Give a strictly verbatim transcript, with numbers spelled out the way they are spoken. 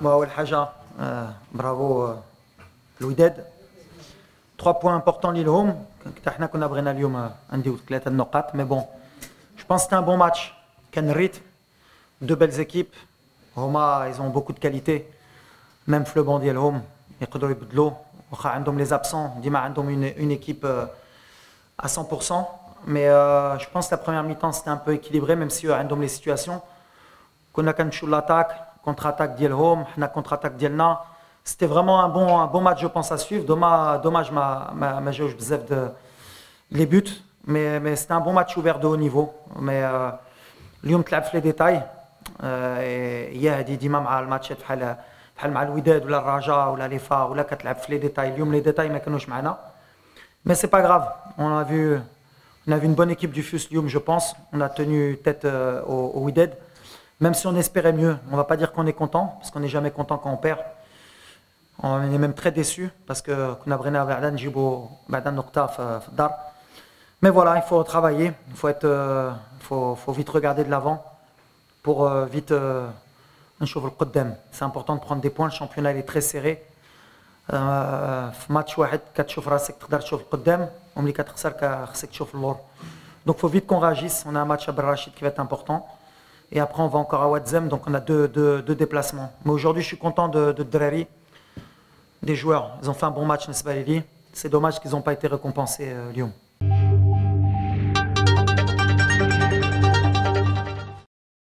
أول حاجة برافو الوداد. Trois points importants ليهم. احنا كنا بغينا اليوم نديو ثلاثة نقاط mais bon je pense que c'était un bon match. كان الريتم deux belles équipes. هما ils ont beaucoup de qualité. Même في le banc ديالهم يقدروا يبدلوا واخا عندهم les absents ديما عندهم une une équipe à cent pour cent mais euh, je pense que la première mi-temps c'était un peu équilibré même si عندهم les situations. كنا كنمشيو l'attaque contre-attaque ديالهم حنا contre-attaque ديالنا. C'était vraiment un bon, un bon match, je pense, à suivre. Dommage, dommage ma, ma, ma joué de les buts, mais, mais c'était un bon match ouvert de haut niveau. Mais اليوم تلعب في les détails. هي هذه ديما مع الماتشات بحال بحال مع الوداد ولا الرجاء ولا ليفا ولا كتلعب في les détails. اليوم les détails ما كانوش معنا. Mais c'est pas grave. On a vu, on a vu une bonne équipe du F U S اليوم, je pense. On a tenu tête au, au Wydad. Même si on espérait mieux, on va pas dire qu'on est content, parce qu'on n'est jamais content quand on perd. On est même très déçus parce que كنا بغينا بعدا نجيبوا بعدا نقطة في الدار. Mais voilà, il faut travailler, il faut être, faut, faut vite regarder de l'avant pour vite نشوف القدام. C'est important de prendre des points. Le championnat il est très serré. في ماتش واحد كتشوف راسك تقدر تشوف القدام وملي كتخسر خصك تشوف اللور. Donc faut vite qu'on réagisse. On a un match à Ben Rachid qui va être important. Et après on va encore à Ouazzem, donc on a deux, deux, deux déplacements. Mais aujourd'hui je suis content de, de Drari. Des joueurs, ils ont fait un bon match, n'est-ce pas, Lili? C'est dommage qu'ils n'ont pas été récompensés, euh, Lyon.